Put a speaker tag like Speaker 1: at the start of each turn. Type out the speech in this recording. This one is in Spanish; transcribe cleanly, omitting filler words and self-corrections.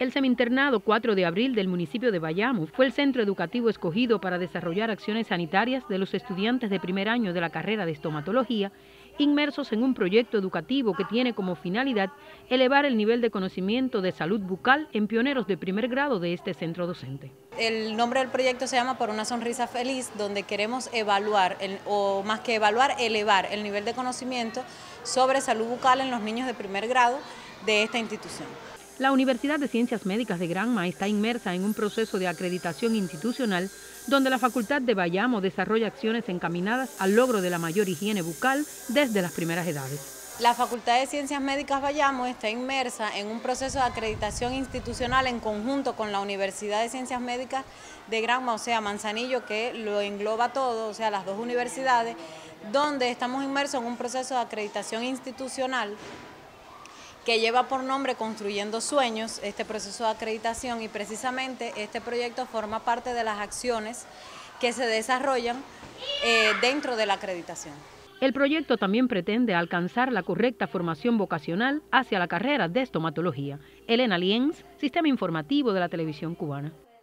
Speaker 1: El Semi-Internado 4 de Abril del municipio de Bayamo fue el centro educativo escogido para desarrollar acciones sanitarias de los estudiantes de primer año de la carrera de estomatología, inmersos en un proyecto educativo que tiene como finalidad elevar el nivel de conocimiento de salud bucal en pioneros de primer grado de este centro docente.
Speaker 2: El nombre del proyecto se llama Por una sonrisa feliz, donde queremos evaluar, o más que evaluar, elevar el nivel de conocimiento sobre salud bucal en los niños de primer grado de esta institución.
Speaker 1: La Universidad de Ciencias Médicas de Granma está inmersa en un proceso de acreditación institucional donde la Facultad de Bayamo desarrolla acciones encaminadas al logro de la mayor higiene bucal desde las primeras edades.
Speaker 2: La Facultad de Ciencias Médicas Bayamo está inmersa en un proceso de acreditación institucional en conjunto con la Universidad de Ciencias Médicas de Granma, o sea, Manzanillo, que lo engloba todo, o sea, las dos universidades, donde estamos inmersos en un proceso de acreditación institucional que lleva por nombre Construyendo Sueños, este proceso de acreditación, y precisamente este proyecto forma parte de las acciones que se desarrollan dentro de la acreditación.
Speaker 1: El proyecto también pretende alcanzar la correcta formación vocacional hacia la carrera de estomatología. Elena Lienz, Sistema Informativo de la Televisión Cubana.